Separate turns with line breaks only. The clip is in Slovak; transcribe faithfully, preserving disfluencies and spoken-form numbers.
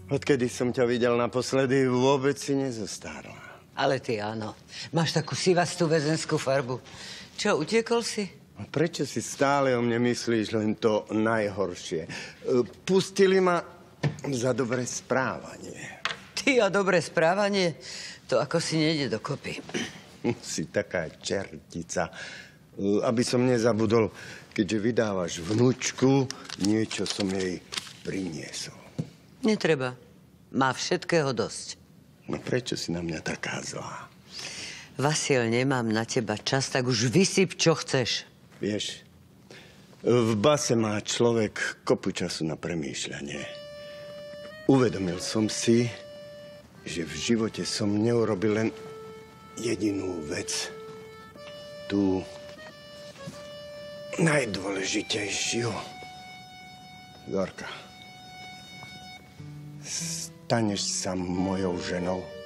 Odkedy som ťa videl naposledy, vôbec si nezostárla.
Ale ty áno. Máš takú sivastú väzenskú farbu. Čo, utiekol si?
A prečo si stále o mne myslíš len to najhoršie? Pustili ma za dobré správanie.
Ty a dobré správanie? To ako si nejde dokopy.
Si taká čertica. Aby som nezabudol, keďže vydávaš vnúčku, niečo som jej priniesol.
Netreba. Má všetkého dosť.
No prečo si na mňa taká zlá?
Vasil, nemám na teba čas, tak už vysyp, čo chceš.
Vieš, v base má človek kopu času na premýšľanie. Uvedomil som si, že v živote som neurobil len jedinú vec. Tú najdôležitejšiu. Zorka, staneš sa mojou ženou.